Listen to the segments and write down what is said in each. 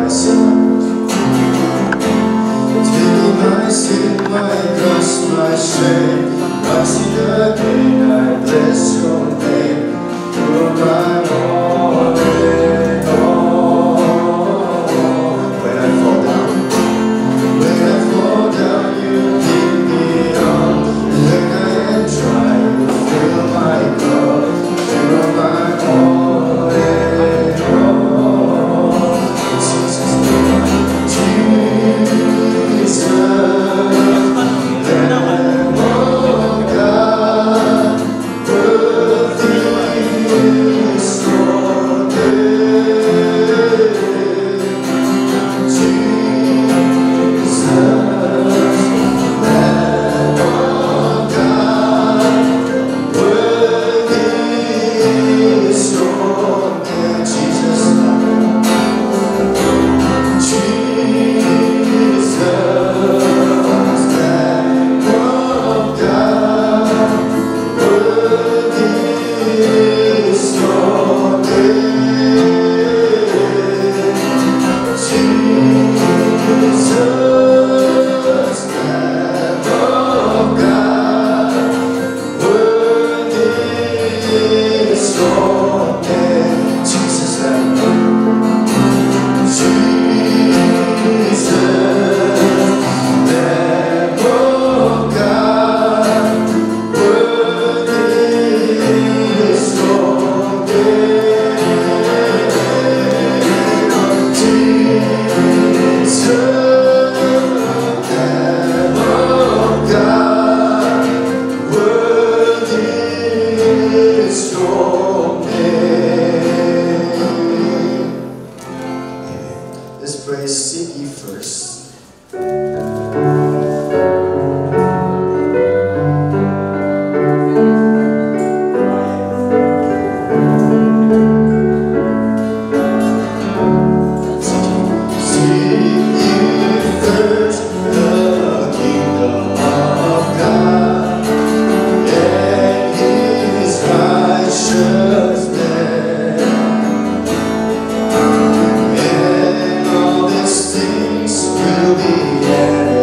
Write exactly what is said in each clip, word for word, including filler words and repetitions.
And all these things will be added.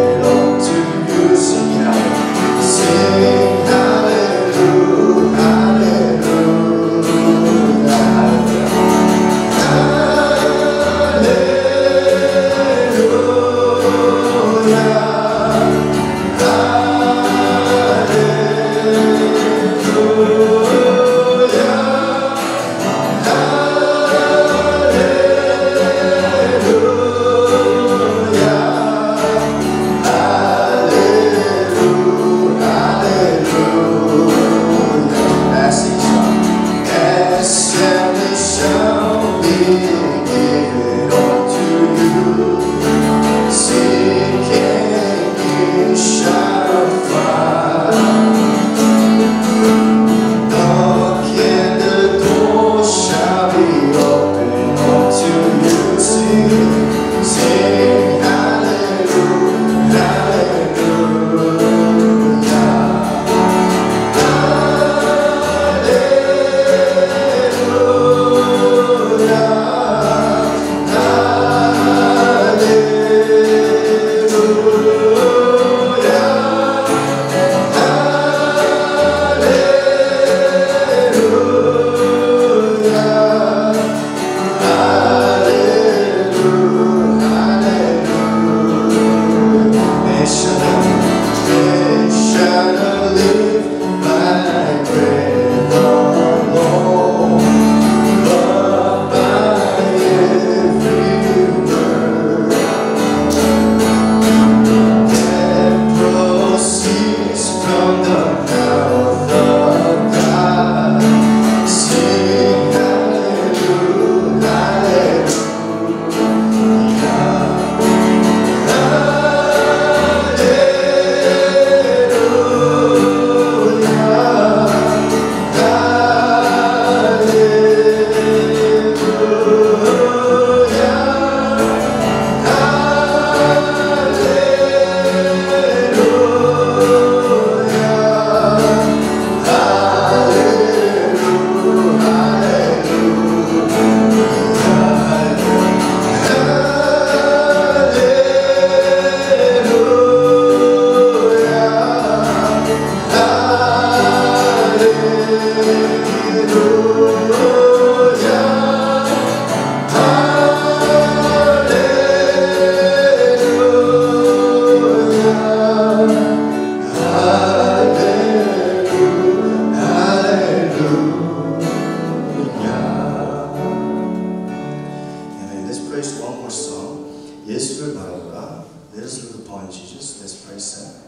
praise one more song. 예수를 바라보라. Let us look upon Jesus. Let's praise Him.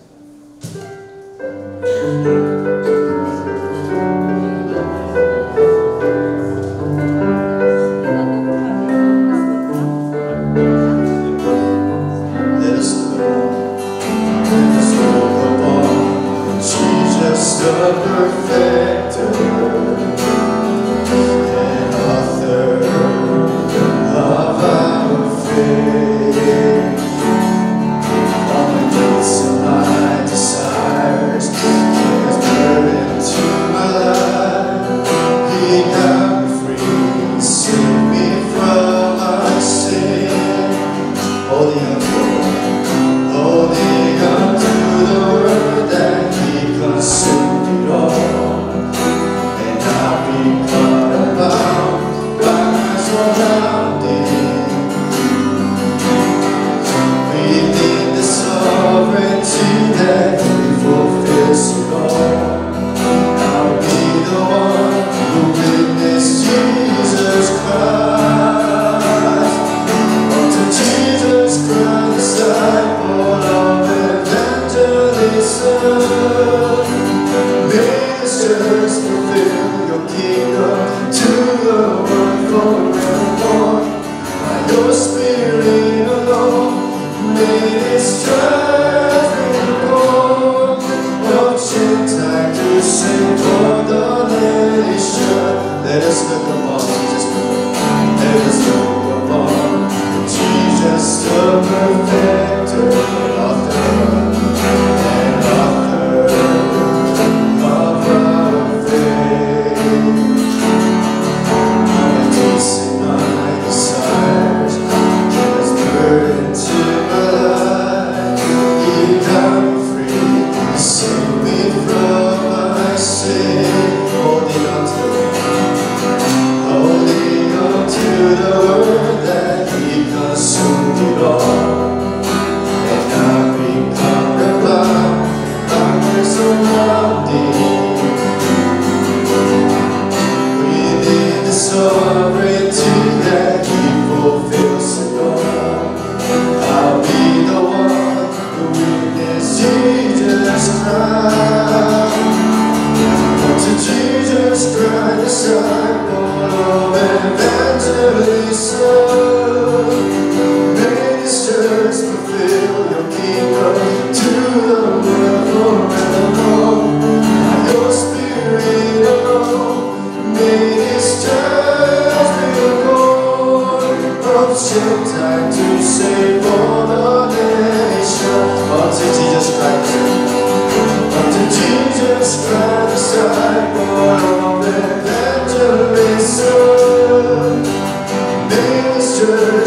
Let us look upon Jesus, the perfecter and author of our faith. All my needs and my desires, He has burdened to my life. He got me free, saved me from my sin. Holding on to, holding on to the word that He consumed it all. And I'll be caught about by my surrounding. Within the sovereignty that He fulfills it all. I'll be the one who witnessed Jesus Christ. Unto Jesus Christ, disciple of evangelism. Ministers, fulfill your kingdom to the world forevermore. By your Spirit alone, ministers bring forth of Gentile to sing for the nation. Let us look upon Jesus. Let us look upon Jesus, the perfecter, author and author of our faith. My needs and my desires, He has burdened to my life. He got me free, He saved me from my sin. Holding on to, holding on to the word that He consumed it all. And I've become about by surrounding. Within the sovereignty that He fulfills it all. I'll be the one who witnessed Jesus Christ. Unto Jesus Christ, disciple of evangelism. Ministers, fulfill your kingdom to the world forevermore. By your Spirit alone, ministers bring forth of Gentile to save for the nation. Unto Jesus Christ, unto Jesus Christ, disciple of evangelism. Ministers,